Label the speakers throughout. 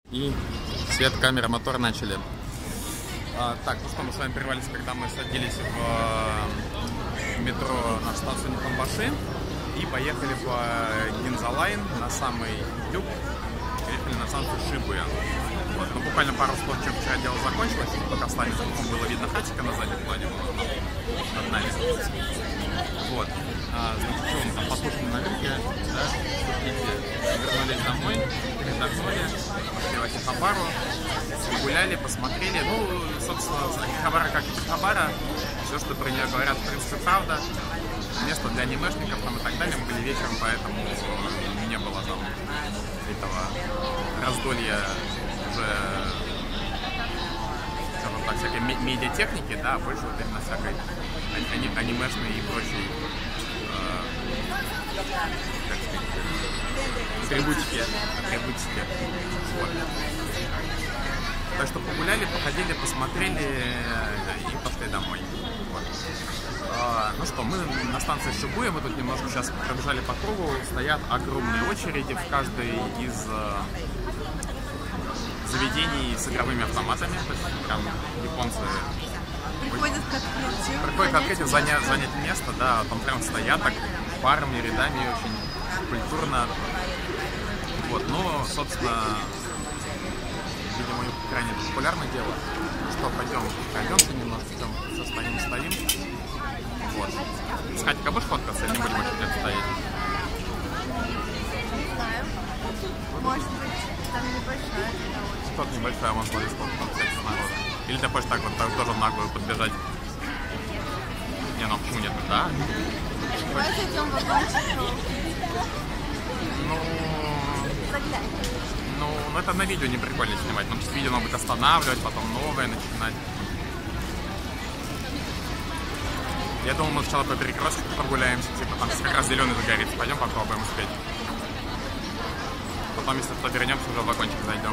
Speaker 1: И свет, камера, мотор начали. Так, ну что, мы с вами прервались, когда мы садились в метро на станцию Нихонбаши и поехали по Гинза-лайн на самый юг. Приехали на станцию Шибуя. Вот. Ну, буквально пару слов, чем вчера дело закончилось. Только встали, было видно хатика на заднем плане над нами. Вот. Значит, что мы там послушали на рынке, да, вернулись домой, передохнули, пошли в Акихабару, гуляли, посмотрели. Ну, собственно, Акихабара как Акихабара, все, что про нее говорят, в принципе, правда. Место для анимешников там и так далее. Мы были вечером, поэтому не было там этого раздолья уже, скажем так, всякой медиатехники, да, больше вот именно всякой анимешной и прочей, как сказать, атрибутики. Вот. Так что погуляли, походили, посмотрели и пошли домой. Вот. Ну что, мы на станции Shibuya, мы тут немножко сейчас пробежали по кругу, стоят огромные очереди в каждой из заведений с игровыми автоматами, то есть прям японцы приходят к открытию занять место, да, там прям стоят так парами, рядами, очень культурно. Вот, ну, собственно, видимо, крайне популярное дело. Ну что, пройдемся немножко, стоим. Вот. С Хатика будешь фоткаться или не будем очень где-то стоять?
Speaker 2: Не знаю. Может быть, там небольшая.
Speaker 1: Что-то небольшое, вон смотри, сколько там всяких народа. Или ты хочешь так вот так, тоже в наглую подбежать? Не, ну почему нет? Да?
Speaker 2: Давай зайдем в вагончик.
Speaker 1: Ну, это на видео не прикольно снимать. Нам видео надо будет останавливать, потом новое начинать. Я думал, мы сначала по перекрестку прогуляемся, типа там как раз зеленый загорится. Пойдем попробуем успеть. Потом, если что, вернемся, уже в вагончик зайдем.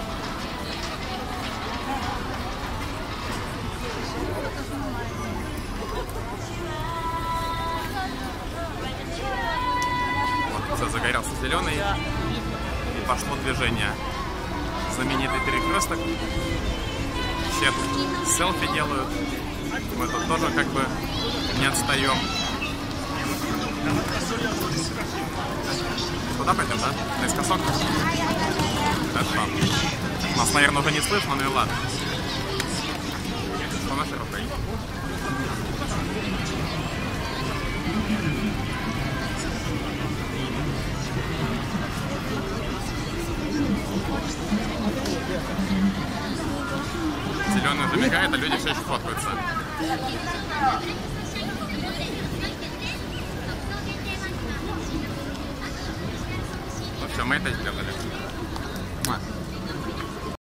Speaker 1: Вот, все, загорелся зеленый. И пошло движение. Знаменитый перекресток. Все тут селфи делают. Мы тут тоже как бы не отстаем. Куда пойдем, да? Наискосок? Хорошо. Нас, наверное, уже не слышно, ну и ладно. Что нашей рукой? Зеленый уже мигает, а люди все еще фоткаются. Ну все, мы это сделали.